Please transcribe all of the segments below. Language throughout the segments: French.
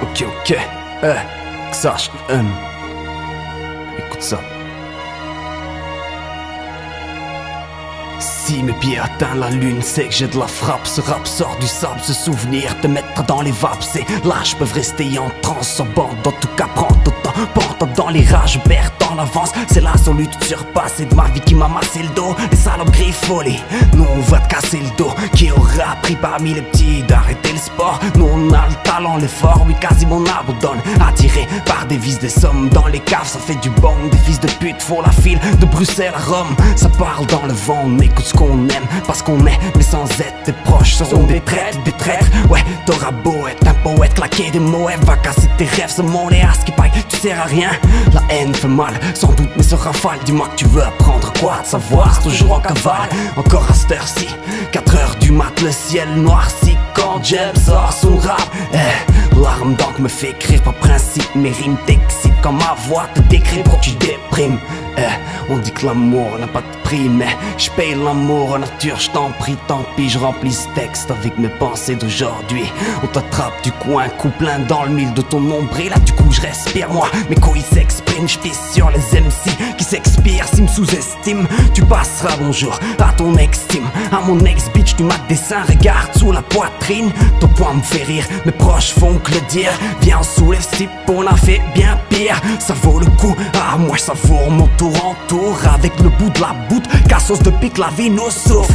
Ok, Xash, écoute ça. Si mes pieds atteignent la lune, c'est que j'ai de la frappe. Ce rap sort du sable, ce souvenir te mettre dans les vapes. C'est là, je peux rester en transe, en bande. En tout cas, prends ton temps, porte dans les rages, perds en avance. C'est la solitude surpassée de ma vie qui m'a massé le dos. Les salopes griffolées, nous on va te casser le dos. Qui aura appris parmi les petits d'arrêter le sport? Nous on a le talent, l'effort, oui quasiment on abandonne. Attiré par des vis, des sommes dans les caves, ça fait du bon. Des fils de pute font la file de Bruxelles à Rome. Ça parle dans le vent, on écoute ce qu'on aime, parce qu'on est, mais sans être tes proches seront des traîtres, des traîtres. Ouais, t'auras beau être un poète, claquer des mots, va casser tes rêves, ce monde est à ce qui paille, tu sers à rien. La haine fait mal, sans doute, mais ce rafale, dis-moi que tu veux apprendre quoi, de savoir, c'est toujours en cavale. Encore à cette heure-ci, 4 heures du mat, le ciel noirci, quand Jeb sort son rap. L'arme donc me fait écrire par principe, mes rimes t'excitent quand ma voix te décrit pour que tu déprimes. On dit que l'amour n'a pas de prix, mais je paye l'amour en nature, je t'en prie, tant pis, je remplis ce texte avec mes pensées d'aujourd'hui. On t'attrape du coin, coup plein dans le mille de ton nombril, là du coup je respire, moi, mes couilles s'expriment, je sur les MC qui s'expirent, s'ils me sous-estiment, tu passeras bonjour à ton ex-team, à mon ex-bitch, tu m'as dessin, regarde sous la poitrine, ton poing me fait rire, mes proches font que le dire, viens on soulève si on a fait bien pire, ça vaut le coup, ah moi je savoure mon tour en tour, avec le bout de la boute, cassos de pique, la vie nous souffre,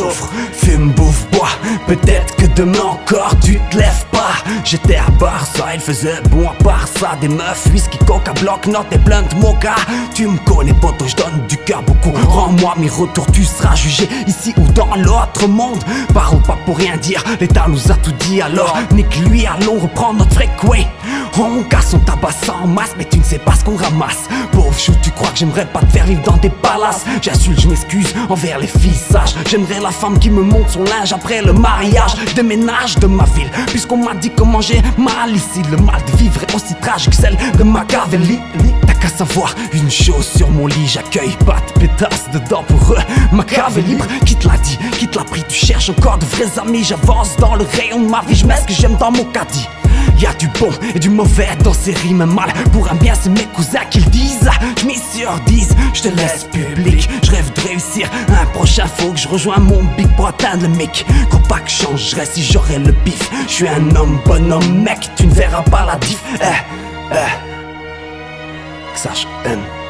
fume, bouffe, bois, peut-être que demain encore tu te lèves pas, j'étais à Barça, il faisait bon à part ça, des meufs, whisky, coca, bloc, note et plein de mocha, tu me connais poto, je donne du cœur beaucoup, rends-moi mes retours, tu seras jugé ici ou dans l'autre monde, parle pas pour rien dire, l'état nous a tout dit alors, nique lui, allons reprendre notre freeway, on casse, on tabasse en masse, mais tu ne sais pas ce qu'on ramasse, pauvre chou, tu crois que j'aimerais pas te faire vivre dans des palaces, j'insulte, je m'excuse envers les filles sages, j'aimerais la femme qui me monte son linge après le mariage, je déménage de ma ville, puisqu'on m'a dit comment j'ai mal ici, le mal de vivre est aussi tragique que celle de Machiavelli. T'as qu'à savoir une chose sur mon lit, j'accueille pas de pétasse dedans pour eux, Machiavelli libre, qui te l'a dit, qui te l'a pris, tu cherches encore de vrais amis, j'avance dans le rayon de ma vie, je mets ce que j'aime dans mon caddie. Y'a du bon et du mauvais dans ces rimes mal. Pour un bien c'est mes cousins qui le disent. J'mis sur 10, je te laisse public. Je rêve de réussir, un prochain faut que je rejoins mon big pour atteindre le mic. Crois pas que je changerais si j'aurais le pif. Je suis un homme, bonhomme mec, tu ne verras pas la diff. Xash